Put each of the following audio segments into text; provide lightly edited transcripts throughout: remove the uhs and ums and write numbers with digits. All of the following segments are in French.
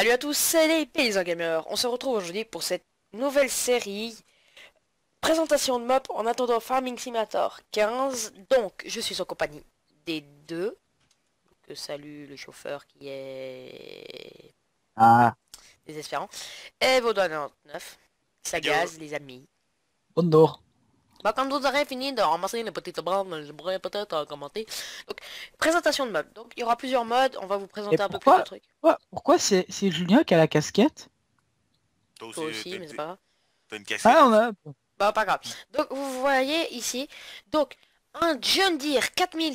Salut à tous, c'est les paysans gamers. On se retrouve aujourd'hui pour cette nouvelle série présentation de mobs en attendant Farming Simulator 15. Donc, je suis en compagnie des deux. Que salue le chauffeur qui est Ah, désespérant. Et Vaudois 99. Ça Yo. gaz, les amis. bonjour. Bah, quand vous aurez fini de ramasser les petites branches, je pourrais peut-être commenter. Donc, présentation de mobs. Donc, il y aura plusieurs modes. On va vous Et présenter un peu plus de trucs. pourquoi c'est Julien qui a la casquette? Toi Toi aussi, aussi, mais c'est pas grave. t'as une casquette Ah, on aussi. a... Bah pas grave. Donc vous voyez ici, donc un John Deere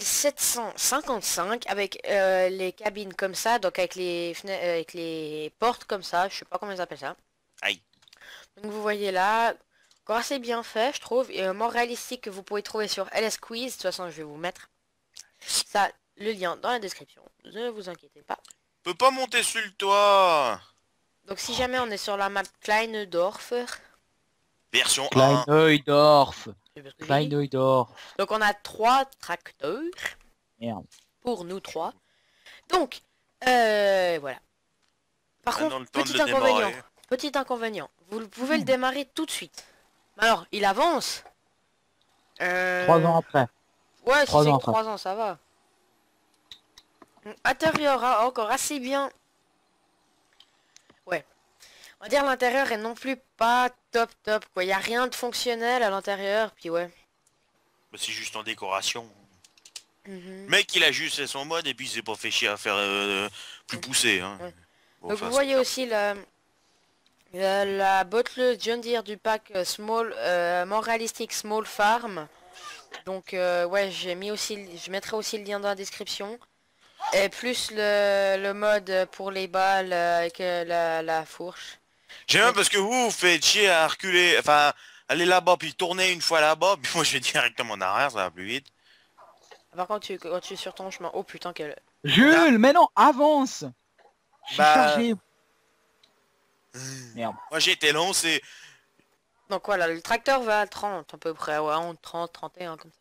4755 avec les cabines comme ça, donc avec les avec les portes comme ça, je sais pas comment ils appellent ça. Aïe. Donc vous voyez là, encore assez bien fait je trouve, et moins réalistique que vous pouvez trouver sur LS Quiz, de toute façon je vais vous mettre ça, le lien dans la description, ne vous inquiétez pas. Peux pas monter sur le toit. Donc si jamais on est sur la map Kleinendorf, Version 1. Kleinoidorf. c'est parce que j'ai dit. Kleinoidorf. Donc on a 3 tracteurs. Merde. Pour nous 3. Donc, voilà. Par contre, Maintenant le temps de le démarrer. petit inconvénient, vous pouvez le démarrer tout de suite. Alors, il avance. 3 ans après. Ouais, si 3 c'est ans que après. 3 ans, ça va. Intérieur, hein, encore assez bien. Ouais. On va dire l'intérieur est non plus pas top top, quoi. Il n'y a rien de fonctionnel à l'intérieur, puis ouais. Bah, c'est juste en décoration. Mhm. Mec, il a juste fait son mode et puis il s'est pas fait chier à faire plus poussé. Hein. Ouais. Bon, Donc enfin, vous c'est voyez clair. aussi la bottleuse John Deere du pack Small, More Realistic Small Farm. Donc ouais, j'ai mis aussi, je mettrai aussi le lien dans la description. Et plus le mode pour les balles avec la fourche. J'aime bien parce que vous faites chier à reculer. Enfin, aller là-bas puis tourner une fois là-bas. Puis moi je vais directement en arrière, ça va plus vite. Par contre, quand tu es sur ton chemin, oh putain quel... Jules, mais non, avance. Je suis Bah... chargé. Merde. Moi j'ai été long, c'est... Donc voilà, le tracteur va à 30 à peu près, ouais, entre 30, 31 comme ça.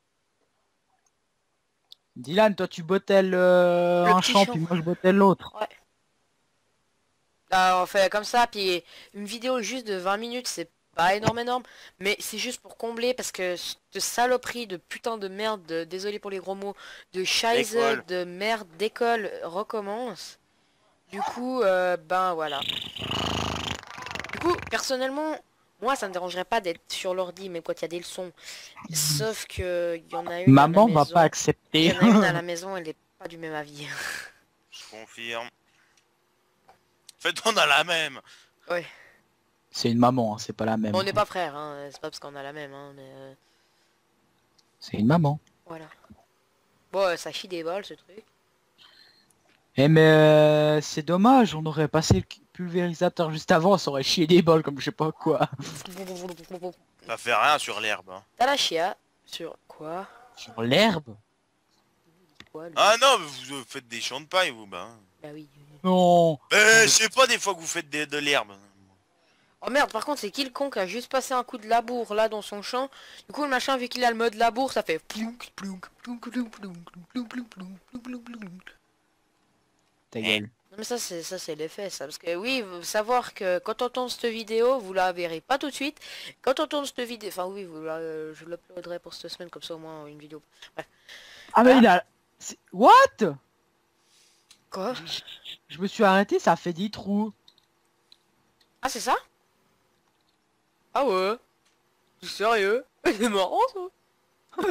Dylan, toi tu bottelles Le un petit champ, champ. puis moi je bottelle l'autre. Ouais. Là, on fait comme ça, puis une vidéo juste de 20 minutes, c'est pas énorme, mais c'est juste pour combler parce que cette saloperie de putain de merde, désolé pour les gros mots, de scheisse, D'école. de merde d'école recommence. Du coup, ben voilà. Du coup, personnellement, moi ça me dérangerait pas d'être sur l'ordi, mais quand il y a des leçons. Sauf que il y en a une à la Maman va maison. pas Il accepter. y en a une à la maison, elle est pas du même avis. Je confirme. Faites-on dans la même. Ouais. C'est une maman, hein, c'est pas la même. On n'est pas frères, hein. C'est pas parce qu'on a la même, hein, mais C'est une maman. voilà. Bon, ça chie des balles ce truc. Eh mais c'est dommage, on aurait passé le pulvérisateur juste avant, ça aurait chié des bols comme je sais pas quoi. Ça fait rien sur l'herbe. Hein. T'as la chia sur quoi? Sur l'herbe? Quoi lui? Ah non, mais vous faites des champs de paille, vous, bah. Bah oui. Non. Je sais pas des fois que vous faites de l'herbe. Oh merde, par contre, c'est qui le con qui a juste passé un coup de labour là dans son champ? Du coup, le machin, vu qu'il a le mode labour, ça fait plounk, plounk, plounk, plounk, plounk, plounk, plounk, plounk, plounk, plounk. Ta gueule. Non mais ça c'est l'effet ça, parce que oui, faut savoir que quand on tourne cette vidéo, vous la verrez pas tout de suite. Quand on tourne cette vidéo, enfin oui, je l'uploaderai pour cette semaine, comme ça au moins une vidéo. Bref. Ah mais Ah. il a... What? Quoi? Je me suis arrêté, ça fait 10 trous. Ah c'est ça? Ah ouais? C'est sérieux? C'est marrant ça?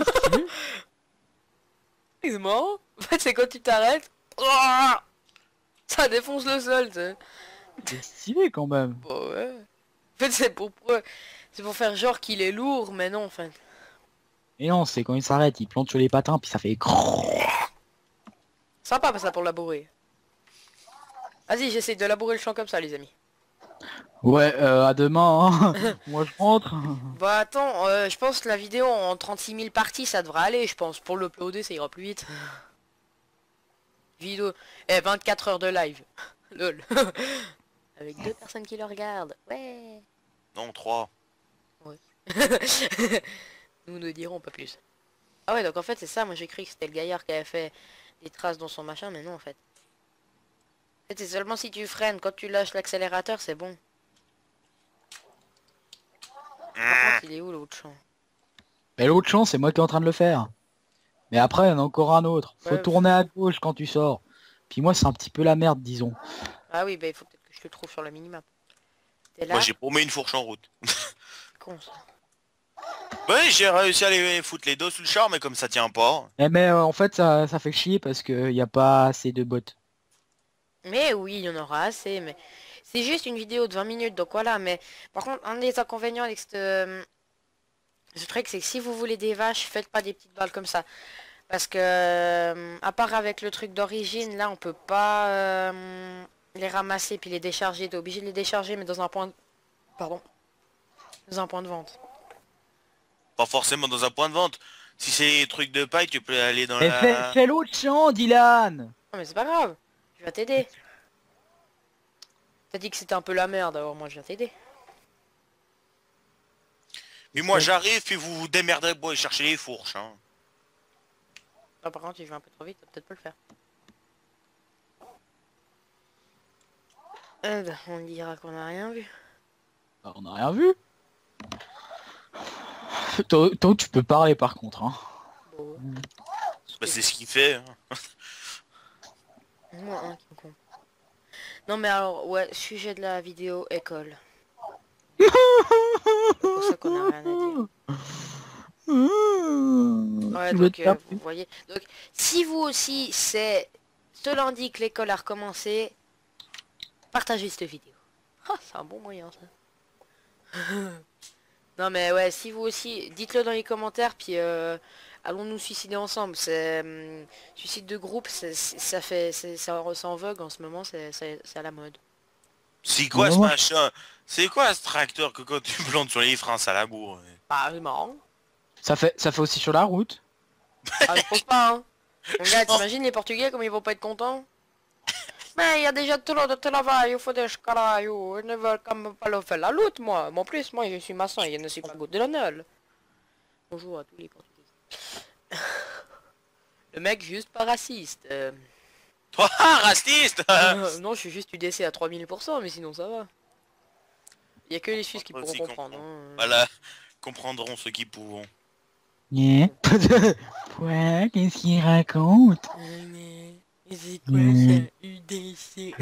C'est marrant. En fait c'est quand tu t'arrêtes, ça défonce le sol, tu sais. C'est stylé quand même. Bah ouais. En fait c'est pour faire genre qu'il est lourd, mais non en fait. Et non, c'est quand il s'arrête, il plante sur les patins, puis ça fait... Sympa pas ça pour labourer. Vas-y, j'essaie de labourer le champ comme ça les amis. Ouais, à demain, hein. Moi je rentre. Bah attends, je pense que la vidéo en 36 000 parties ça devrait aller, je pense. Pour l'uploader ça ira plus vite. Vidéo, 24 heures de live. Lol. Avec 2 personnes qui le regardent. Ouais. Non, 3. Nous ne dirons pas plus. Ah ouais, donc en fait c'est ça, moi j'ai cru que c'était le gaillard qui avait fait des traces dans son machin, mais non en fait. C'est seulement si tu freines, quand tu lâches l'accélérateur, c'est bon. Par contre, il est où l'autre champ? Mais l'autre champ, c'est moi qui est en train de le faire. Mais après, il y en a encore un autre. Faut Ouais, tourner à gauche quand tu sors. Puis moi, c'est un petit peu la merde, disons. Ah oui, bah il faut peut-être que je te trouve sur la minimap. T'es là? Moi j'ai paumé une fourche en route. C'est con ça. Ouais, j'ai réussi à les foutre les dos sous le char, mais comme ça tient pas. Eh, mais en fait, ça fait chier parce qu'il n'y a pas assez de bots. Mais oui, il y en aura assez, mais c'est juste une vidéo de 20 minutes, donc voilà. Mais par contre, un des inconvénients avec ce truc, c'est que si vous voulez des vaches, faites pas des petites balles comme ça. Parce que, à part avec le truc d'origine, là, on peut pas les ramasser puis les décharger. T'es obligé de les décharger, mais dans un point... Pardon. Dans un point de vente. Pas forcément dans un point de vente. Si c'est des trucs de paille, tu peux aller dans Et la... fais l'autre champ, Dylan. Non, mais c'est pas grave. Je vais t'aider. T'as dit que c'était un peu la merde, alors moi je viens t'aider. Mais moi j'arrive et vous vous démerderez pour aller chercher les fourches. Hein. Non, par contre, si je vais un peu trop vite, ça va peut-être pas le faire. Bah, on dira qu'on a rien vu. Bah, on n'a rien vu. Toi, tu peux parler par contre. Hein. Bon. Bah, c'est ce qu'il fait. Hein. Moi, un qui me comprend. Non, mais alors, ouais, sujet de la vidéo, école. C'est pour ça qu'on a rien à dire. Ouais, Tu veux donc, te faire vous voyez. Donc, si vous aussi, c'est ce lundi que l'école a recommencé, partagez cette vidéo. Ah, c'est un bon moyen, ça. Non, mais ouais, si vous aussi, dites-le dans les commentaires, puis allons nous suicider ensemble. C'est suicide de groupe, ça fait, c'est en vogue en ce moment, c'est à la mode. C'est quoi Ouais, ce moi, machin? C'est quoi ce tracteur que quand tu plantes sur les freins ça laboure? Bah, c'est marrant. ça fait aussi sur la route. Ah, je pense pas, hein. Mon gars, t'imagines les Portugais comme ils vont pas être contents? Mais il y a déjà trop de travail, il faut des caralho. Ils ne veulent quand même pas le faire la lutte, moi. Mais en plus, moi, je suis maçon et je ne suis pas de l'honneur. Bonjour à tous les Portugais. Le mec, juste pas raciste. Toi, raciste! Non, je suis juste UDC à 3000%, mais sinon ça va. Il y a que les Suisses qui pourront Aussi comprendre. comprendre. Hein. Voilà, comprendront ceux qui pourront. Yeah. Ouais, qu'est-ce qu'il raconte? Mais c'est quoi Mm. ça, UDC?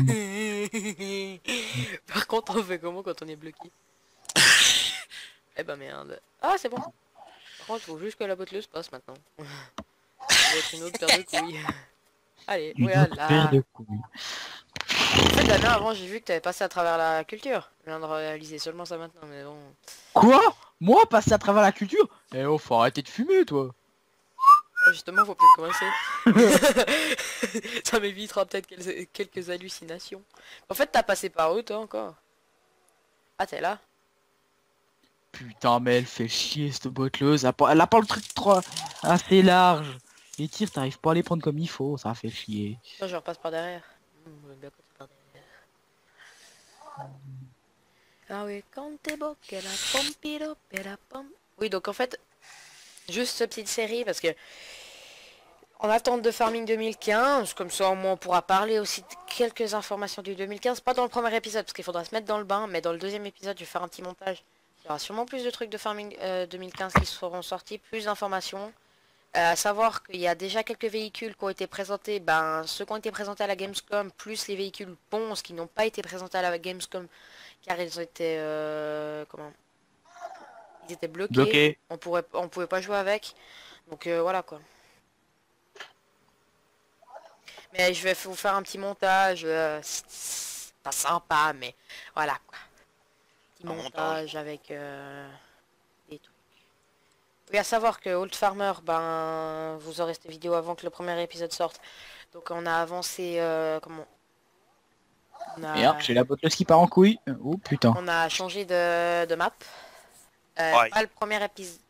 Par contre, on fait comment quand on est bloqué? Eh ben merde. Ah, c'est bon. Par contre, il faut juste que la botteleuse passe maintenant. Ça va être une autre paire de couilles. Allez, Une autre paire voilà. de couilles. En fait, Dana, avant, j'ai vu que t'avais passé à travers la culture. Je viens de réaliser seulement ça maintenant, mais bon. Quoi? Moi, passer à travers la culture? Eh oh, faut arrêter de fumer, toi. Justement, faut peut-être commencer. Ça m'évitera peut-être quelques hallucinations. En fait, t'as passé par où, toi, encore? Ah, t'es là? Putain, mais elle fait chier, cette botteleuse. Elle a pas le truc trop assez large. Les tirs, t'arrives pas à les prendre comme il faut, ça fait chier. Non, je repasse par derrière. J'aime bien quand c'est par derrière. Ah oui, quand t'es beau, que la pompiro, que la pom... Oui, donc en fait, juste cette petite série, parce que en attente de Farming 2015, comme ça au moins on pourra parler aussi de quelques informations du 2015, pas dans le premier épisode, parce qu'il faudra se mettre dans le bain, mais dans le deuxième épisode, je vais faire un petit montage. Il y aura sûrement plus de trucs de Farming 2015 qui seront sortis, plus d'informations. À savoir qu'il y a déjà quelques véhicules qui ont été présentés, ben ceux qui ont été présentés à la Gamescom, plus les véhicules bons qui n'ont pas été présentés à la Gamescom, car ils ont été comment, ils étaient bloqués. Bloqué. On pouvait pas jouer avec, donc voilà quoi. Mais je vais vous faire un petit montage, pas sympa, mais voilà quoi. Petit Un montage avec des trucs. Oui, à savoir que Old Farmer, ben, vous aurez cette vidéo avant que le premier épisode sorte. Donc on a avancé, comment Merde, j'ai la botteleuse qui part en couille. Oh putain. on a changé de map. Ouais. Pas le premier épisode.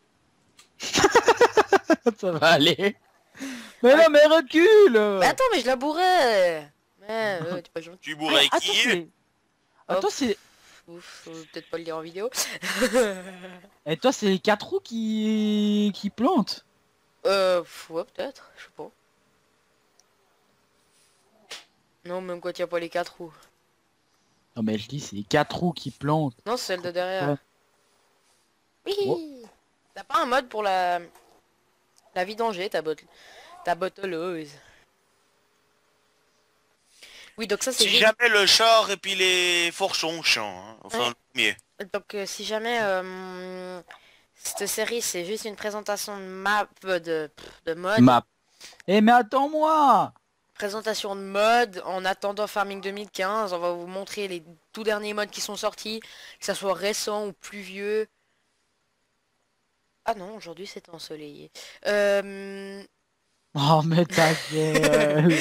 Ça va aller. Mais non, mais recule. Mais attends, mais je la bourrais. Mais t'es pas gentil. Tu bourrais Attends, qui? c'est... Attends, c'est... Ouf, faut peut-être pas le dire en vidéo. Et toi, c'est les 4 roues qui plantent. Ouais, peut-être, je sais pas. Non, même quand il n'y a pas les 4 roues. Non mais je dis c'est les 4 roues qui plantent. Non, c'est celle de derrière. Ouais. Oui. T'as pas un mode pour la vidanger, ta botteleuse. Oui, donc ça c'est Si juste... jamais le char et puis les fourchons chantent, hein. Enfin, Ouais. le mieux. Donc si jamais cette série c'est juste une présentation de map de mode, Map. Eh mais attends-moi. présentation de mode en attendant Farming 2015, on va vous montrer les tout derniers modes qui sont sortis, que ça soit récent ou plus vieux. Ah non, aujourd'hui c'est ensoleillé. Oh mais ta gueule.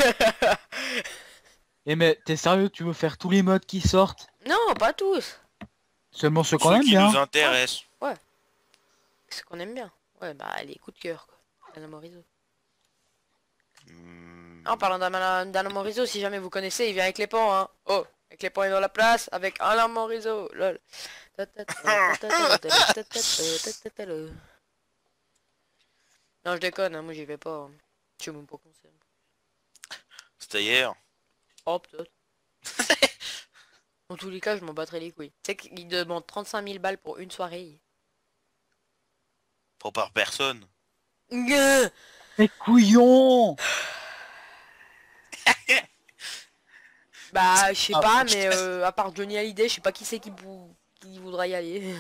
Eh mais t'es sérieux, tu veux faire tous les modes qui sortent? Non, pas tous. Seulement ceux qu'on Ceux aime qui bien. nous intéressent. Ce qu'on aime bien. Ouais, bah les coups de cœur quoi. Alain Morisot. En parlant d'Alain Morisot, si jamais vous connaissez, il vient avec les pans, hein. Oh, avec les pans est dans la place, avec Alain Morisot. Lol. Non, je déconne, hein, moi j'y vais pas. Hein. Je suis même pas concerne. C'était hier. Oh, peut-être. En tous les cas, je m'en battrai les couilles. Tu sais qu'il demande 35 000 balles pour une soirée. Pas par personne. Gueuh. Mais couillon. Bah, je sais Ah, pas, mais à part Johnny Hallyday, je sais pas qui c'est qui voudra y aller.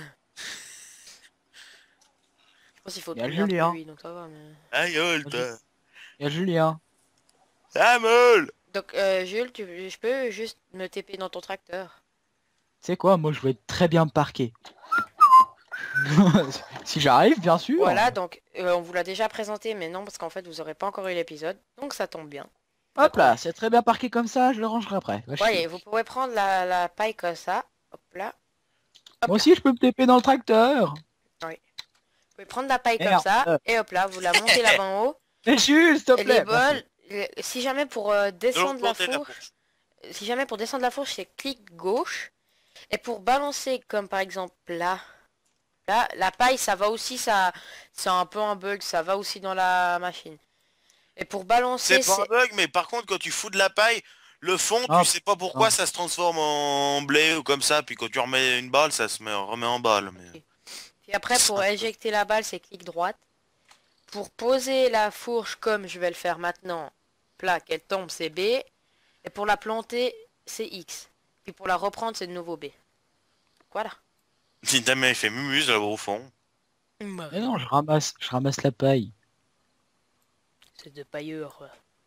Je pense qu'il faut Y a trouver un truc Julien. lui, donc ça va, mais... Ah gueule, toi. Il y a Julien. Samuel. Donc, Jules, je peux juste me TP dans ton tracteur. Tu sais quoi, moi je vais être très bien parqué. Si j'arrive, bien sûr. Voilà, donc, on vous l'a déjà présenté, mais non, parce qu'en fait, vous aurez pas encore eu l'épisode, donc ça tombe bien. Hop là, c'est très bien parqué comme ça, je le rangerai après. Va Voyez, chier. vous pourrez prendre la paille comme ça. Hop là. Moi aussi je peux me taper dans le tracteur. Vous pouvez prendre la paille comme Merde. ça, et hop là, vous la montez là-bas en haut. Mais Jules, s'il te Et les plaît. Merci. bols, si jamais pour descendre la fourche, si jamais pour descendre la fourche, c'est clic gauche. Et pour balancer, comme par exemple là, la paille, ça va aussi, ça, c'est un peu un bug, ça va aussi dans la machine. Et pour balancer, C'est pas un bug, mais par contre, quand tu fous de la paille, le fond, Ah, tu sais pas pourquoi non. ça se transforme en blé ou comme ça. Puis quand tu remets une balle, ça remet en balle. Mais... Puis après, pour éjecter la balle, c'est clic droite. Pour poser la fourche, comme je vais le faire maintenant, plaque, elle tombe, c'est B. Et pour la planter, c'est X. Puis pour la reprendre, c'est de nouveau B. Voilà. Si ta main fait mumuse là au fond. Mais non, je ramasse la paille. C'est de pailleur.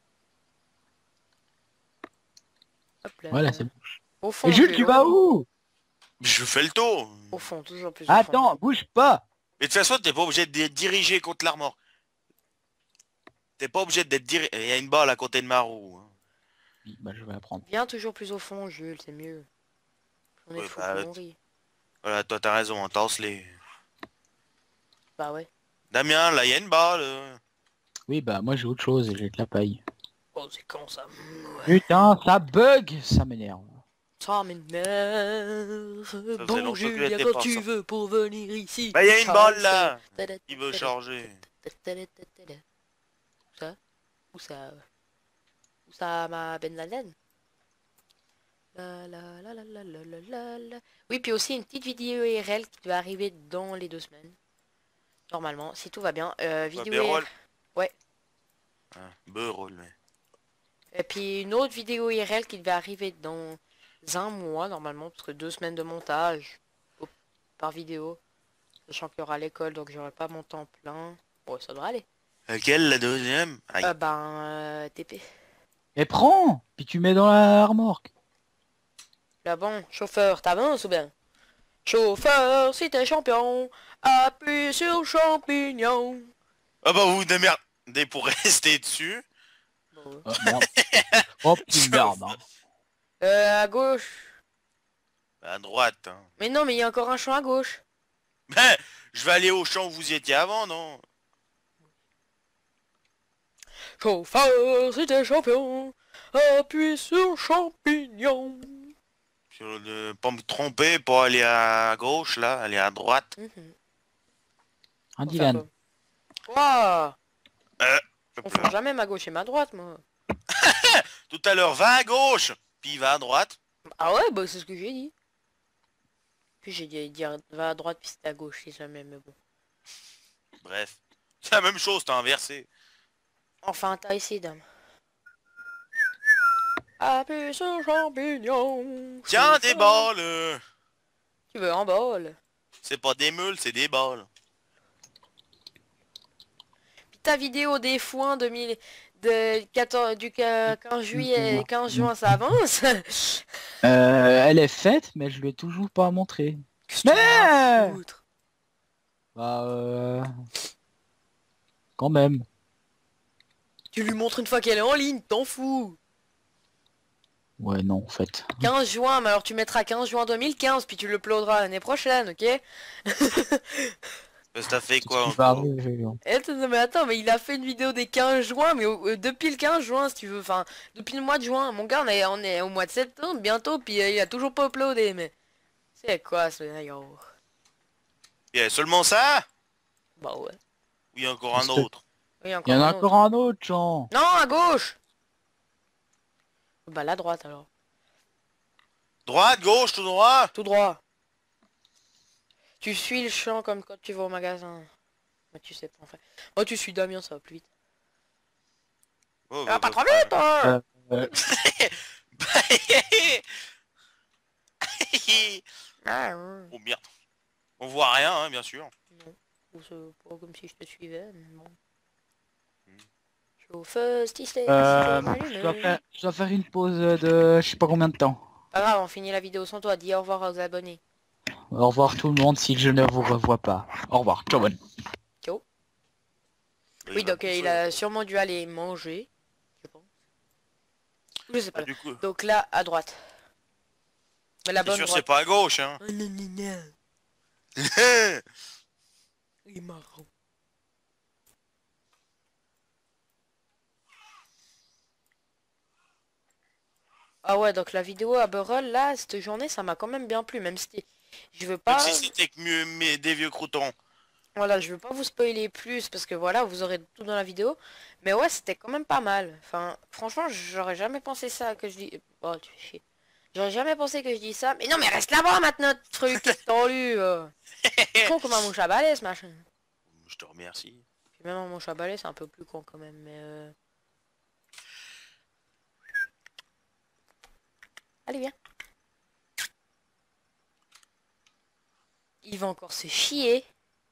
Hop là. Voilà, c'est bon. Au fond, Et Jules, tu vas où? Je fais le tour. Au fond, toujours plus au fond. Attends, bouge pas. Mais de toute façon, t'es pas obligé d'être dirigé contre la remorque. T'es pas obligé d'être dirigé. Il y a une balle à côté de ma roue. Hein. Oui, bah je vais la prendre. Viens toujours plus au fond, Jules, c'est mieux. On est Ouais, fou, bah, on rit. Voilà, toi t'as raison, tasse-les. Bah ouais. Damien, là, il y a une balle. Oui, bah moi j'ai autre chose et j'ai de la paille. Oh, c'est con ça. Putain, ça bug, ça m'énerve. Ça m'énerve. faisait Bon, longtemps qu'il Jules, était quand pas tu sorti. veux pour venir ici. Bah, il y a une balle là. Tada, Il veut tada, charger. tada, tada, tada. Où ça? Où ça? Où ça, ma Ben Laden? La la la la la la la la la. Oui, puis aussi une petite vidéo IRL qui doit arriver dans les 2 semaines. Normalement, si tout va bien. Vidéo Bérol. IRL. Ouais. Ah, Bérol, mais... Et puis une autre vidéo IRL qui devait arriver dans un mois normalement, parce que 2 semaines de montage par vidéo. Sachant qu'il y aura l'école, donc j'aurai pas mon temps plein. Bon, ça devrait aller. Laquelle, la deuxième? Aïe. TP. Mais prends, puis tu mets dans la remorque. Là bon, chauffeur, t'avances ou bien? Chauffeur, si t'es champion, appuie sur le champignon. Ah bah vous démerdez pour rester dessus. Bon, ouais. Oh merde. Oh putain, merde. Hein. À gauche. À droite. Hein. Mais non, mais il y a encore un champ à gauche. Ben, je vais aller au champ où vous étiez avant, non? Chauffeur, si t'es champion, appuie sur le champignon. Sur ne pas me tromper pour aller à gauche, là, aller à droite. Un Pour faire Dylan. quoi? Ouah, Hop on fait là. jamais ma gauche et ma droite, moi. Tout à l'heure, va à gauche, puis va à droite. Ah ouais, bah c'est ce que j'ai dit. Puis j'ai dit dire va à droite puis c'est à gauche, c'est jamais, mais bon. Bref. C'est la même chose, t'as inversé. Enfin, t'as essayé, dame. Appuie sur champignon. Tiens, des balles. Tu veux un bol? C'est pas des meules, c'est des balles. Puis ta vidéo des foins 2000 de 14 du 15 juillet et 15 juin, ça avance? Elle est faite, mais je lui ai toujours pas montré. Qu'est-ce que tu vas Mais foutre? bah quand même. Tu lui montres une fois qu'elle est en ligne, t'en fous. Ouais, non, en fait. 15 juin, mais alors tu mettras 15 juin 2015, puis tu le uploaderas l'année prochaine, ok? Parce que t'as fait quoi Ce qui va encore? arriver, hein. Non, mais attends, mais il a fait une vidéo des 15 juin, mais depuis le 15 juin, si tu veux, enfin, depuis le mois de juin. Mon gars, on est au mois de septembre bientôt, puis il a toujours pas uploadé, mais... C'est quoi ce yo? Il y a seulement ça? Bah ouais. Ou il y a encore un autre? Oui, Il y encore en a un autre. encore un autre, Jean. Non, à gauche. Bah la droite alors. Droite, gauche, tout droit? Tout droit. Tu suis le champ comme quand tu vas au magasin. Mais tu sais pas en fait. Oh, tu suis Damien, ça va plus vite. Oh, Ah, pas trop vite, hein. Euh, Ah, ouais. Oh merde. On voit rien, hein, bien sûr. Non. Ou c'est pas comme si je te suivais, mais bon. Hmm. Chauffeuse, tissé, je dois faire une pause de je sais pas combien de temps. Pas grave, on finit la vidéo sans toi. Dis au revoir aux abonnés. Au revoir tout le monde si je ne vous revois pas. Au revoir, ciao bonne. Ciao. Oui, donc il a sûrement dû aller manger. Je pense. Je sais pas. Du coup, Donc là, à droite. Mais la c'est bonne sûr c'est droite. pas à gauche, hein. Oh, non, non, non. Il est marrant. Ah ouais, donc la vidéo à Burrell, là, cette journée, ça m'a quand même bien plu, même si je veux Même pas... si c'était que mieux, mais des vieux croutons. Voilà, je veux pas vous spoiler plus, parce que voilà, vous aurez tout dans la vidéo. Mais ouais, c'était quand même pas mal. Enfin, franchement, j'aurais jamais pensé ça que je dis... Oh, tu fais chier. J'aurais jamais pensé que je dis ça. Mais non, mais reste là-bas maintenant, truc, qu'est-ce que t'en lu con comme un mouche à balai, ce machin. Je te remercie. Puis même un mouche à balai, c'est un peu plus con quand même, mais... Allez, viens. Il va encore se chier.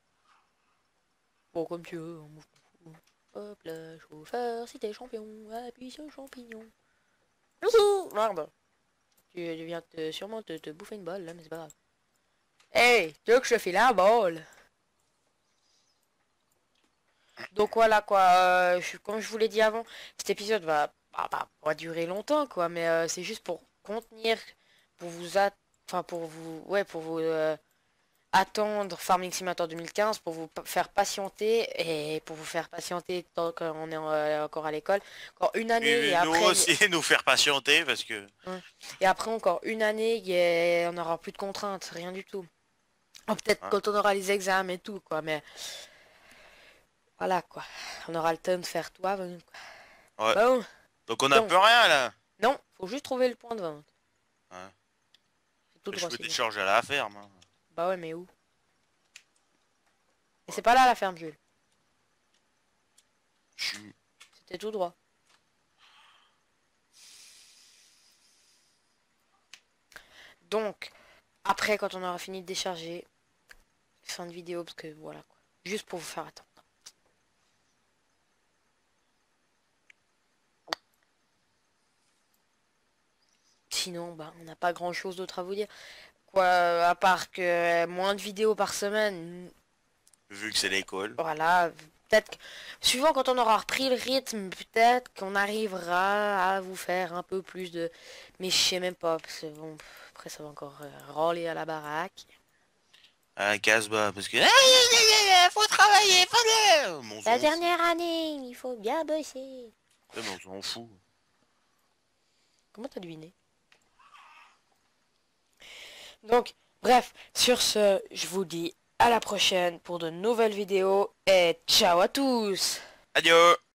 Bon, comme tu veux, on m'en fout. Hop là, chauffeur, si t'es champion, appuie sur le champignon. Merde. Tu viens sûrement te bouffer une balle là, mais c'est pas grave. Hey, tu veux que je te file la balle? Donc voilà quoi, comme je vous l'ai dit avant, cet épisode va pas durer longtemps quoi, mais c'est juste pour contenir, pour vous enfin pour vous, ouais, pour vous attendre Farming Simulator 2015, pour vous faire patienter et pour vous faire patienter tant qu'on est encore à l'école, encore une année et nous après aussi nous faire patienter parce que... et après encore une année, on n'aura plus de contraintes, rien du tout. Oh, peut-être quand on aura les examens et tout quoi, mais voilà quoi, on aura le temps de faire tout avant quoi. Ouais. Bon. Donc on a peu rien là. Non, faut juste trouver le point de vente. Ouais. C'est tout Je droit. peux C'est bien. décharger à la ferme. Hein. Bah ouais, mais où? Et c'est pas là la ferme, Jules. C'était tout droit. Donc, après, quand on aura fini de décharger, fin de vidéo, parce que voilà quoi. Juste pour vous faire attendre. Sinon, bah, on n'a pas grand chose d'autre à vous dire. Quoi, à part que moins de vidéos par semaine. Vu que c'est l'école. Voilà, peut-être que, suivant quand on aura repris le rythme, peut-être qu'on arrivera à vous faire un peu plus de... Mais je sais même pas, parce que bon, après ça va encore râler à la baraque. À casse-bas, parce que... Faut travailler, faut... La dernière année, il faut bien bosser. Ouais, mais on s'en fout. Comment t'as deviné? Donc, bref, sur ce, je vous dis à la prochaine pour de nouvelles vidéos et ciao à tous. Adieu.